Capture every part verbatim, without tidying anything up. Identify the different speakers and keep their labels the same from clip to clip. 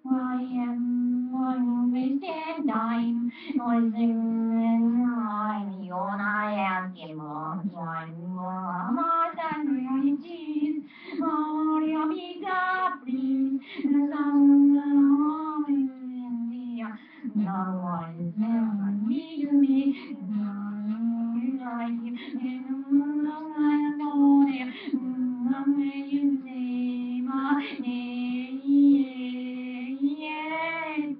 Speaker 1: I am one wasted time, noising my own I am more more than riches. Maria Pizza, please, some no one is never me to me. Like you, I know it. You say my name.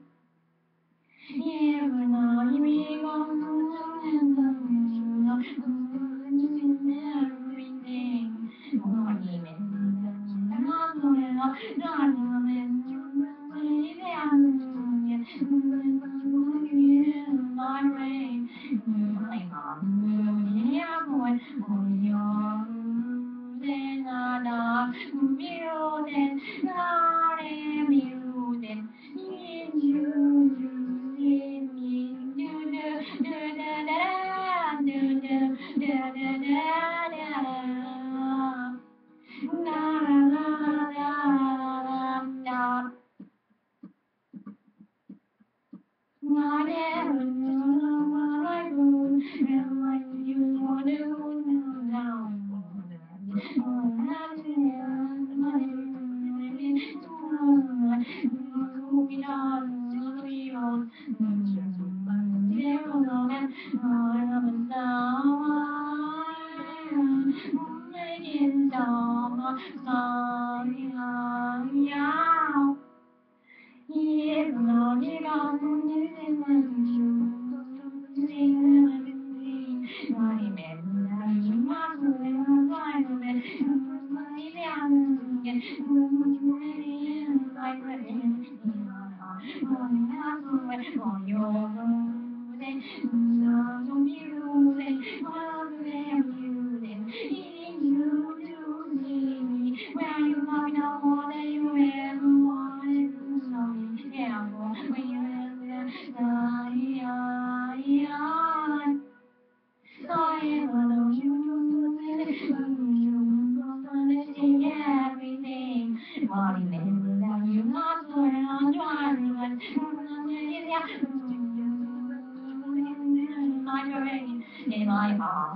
Speaker 1: In my heart,